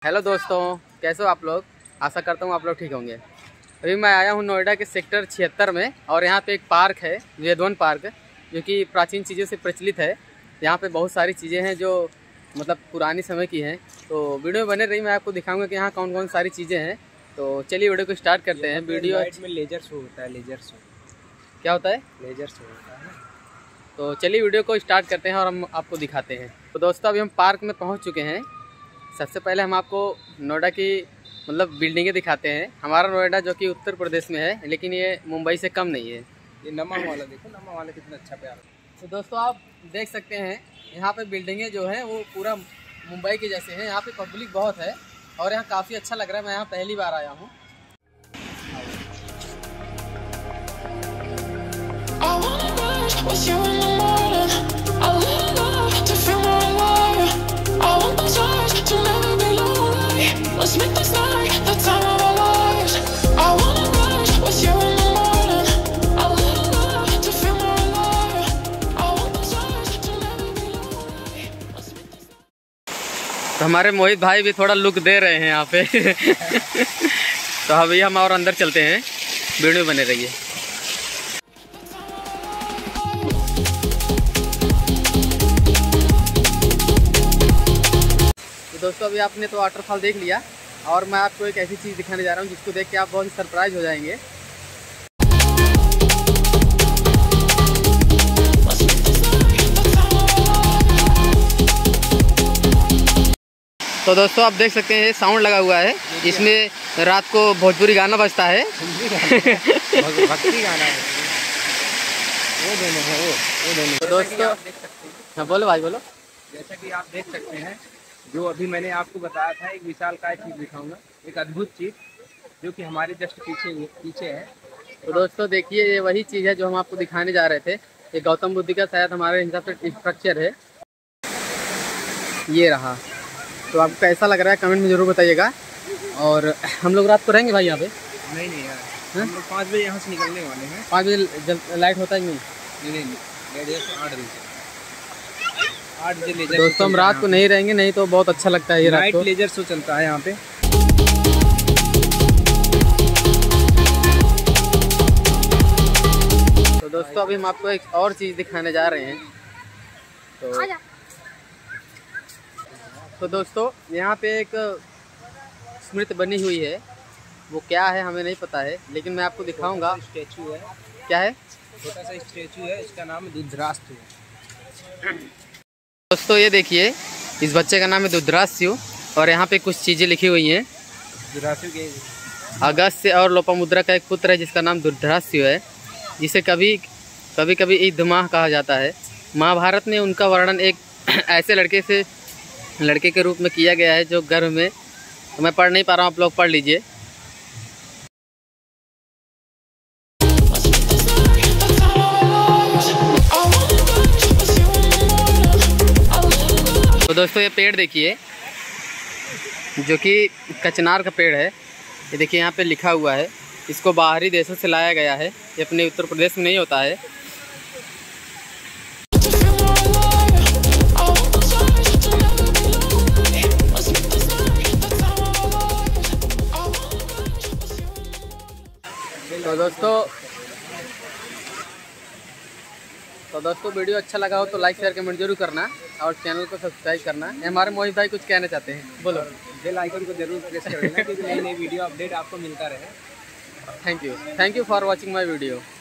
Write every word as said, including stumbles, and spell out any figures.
Hello दोस्तों, कैसे हो आप लोग। आशा करता हूँ आप लोग ठीक होंगे। अभी मैं आया हूँ नोएडा के सेक्टर छिहत्तर में और यहाँ पे एक पार्क है वेदवन पार्क, जो कि प्राचीन चीज़ों से प्रचलित है। यहाँ पे बहुत सारी चीज़ें हैं जो मतलब पुरानी समय की हैं। तो वीडियो में बने रही, मैं आपको दिखाऊंगा कि यहाँ कौन कौन सारी चीज़ें हैं। तो चलिए वीडियो को स्टार्ट करते हैं। वीडियो में लेजर शो होता है। लेजर शो क्या होता है? लेजर शो होता है। तो चलिए वीडियो को स्टार्ट करते हैं और हम आपको दिखाते हैं। तो दोस्तों अभी हम पार्क में पहुँच चुके हैं। सबसे पहले हम आपको नोएडा की मतलब बिल्डिंगें दिखाते हैं। हमारा नोएडा जो कि उत्तर प्रदेश में है, लेकिन ये मुंबई से कम नहीं है। ये नमा वाला देखो, नमा वाला कितना अच्छा प्यार। तो दोस्तों आप देख सकते हैं यहाँ पे बिल्डिंगें जो हैं वो पूरा मुंबई के जैसे हैं। यहाँ पे पब्लिक बहुत है और यहाँ काफ़ी अच्छा लग रहा है। मैं यहाँ पहली बार आया हूँ। तो हमारे मोहित भाई भी थोड़ा लुक दे रहे हैं यहाँ पे तो अभी हम और अंदर चलते हैं, वीडियो बने रहिए। तो दोस्तों अभी आपने तो वाटरफॉल देख लिया और मैं आपको एक ऐसी चीज़ दिखाने जा रहा हूँ जिसको देख के आप बहुत ही सरप्राइज हो जाएंगे। तो दोस्तों आप देख सकते हैं साउंड लगा हुआ है, इसमें रात को भोजपुरी गाना बजता है भक्ति गाना है वो दोनों है वो वो दोनों। तो दोस्तों हाँ बोलो भाई बोलो। जैसा कि आप देख सकते हैं, जो अभी मैंने आपको बताया था, एक विशाल काय चीज़ दिखाऊंगा, एक अद्भुत चीज़ जो कि हमारे जस्ट पीछे पीछे है। तो दोस्तों देखिए, ये वही चीज़ है जो हम आपको दिखाने जा रहे थे। ये गौतम बुद्ध का शायद हमारे हिसाब से स्ट्रक्चर है, ये रहा। तो आपको कैसा लग रहा है कमेंट में ज़रूर बताइएगा। और हम लोग रात को रहेंगे भाई यहाँ पे? नहीं नहीं यार, हम लोग पाँच बजे यहाँ से निकलने वाले हैं। पाँच बजे लाइट होता है नहीं? नहीं नहीं आठ बजे आठ बजे लेजर। दोस्तों हम रात को नहीं रहेंगे, नहीं तो बहुत अच्छा लगता है ये रात को। लेजर शो चलता है यहाँ पे। तो दोस्तों अभी हम आपको एक और चीज़ दिखाने जा रहे हैं। तो तो दोस्तों यहाँ पे एक स्मृति बनी हुई है, वो क्या है हमें नहीं पता है, लेकिन मैं आपको दिखाऊंगा। स्टैचू है। क्या है? छोटा सा स्टैचू है, इसका नाम है धृतराष्ट्र। दोस्तों ये देखिए, इस बच्चे का नाम है धृतराष्ट्र और यहाँ पे कुछ चीज़ें लिखी हुई हैं। धृतराष्ट्र के अगस्त्य और लोपामुद्रा का एक पुत्र है जिसका नाम धृतराष्ट्र है, जिसे कभी कभी कभी ईदमाह कहा जाता है। महाभारत में उनका वर्णन एक ऐसे लड़के से लड़के के रूप में किया गया है जो गर्भ में, तो मैं पढ़ नहीं पा रहा हूँ, आप लोग पढ़ लीजिए। तो दोस्तों ये पेड़ देखिए, जो कि कचनार का पेड़ है। ये देखिए यहाँ पे लिखा हुआ है, इसको बाहरी देशों से लाया गया है, ये अपने उत्तर प्रदेश में नहीं होता है। तो दोस्तों तो दोस्तों वीडियो अच्छा लगा हो तो लाइक शेयर कमेंट जरूर करना और चैनल को सब्सक्राइब करना। हमारे मोहित भाई कुछ कहना चाहते हैं, बोलो। बेल आइकन को जरूर प्रेस कर देना क्योंकि नई नई वीडियो अपडेट आपको मिलता रहे। Thank you thank you for watching my video.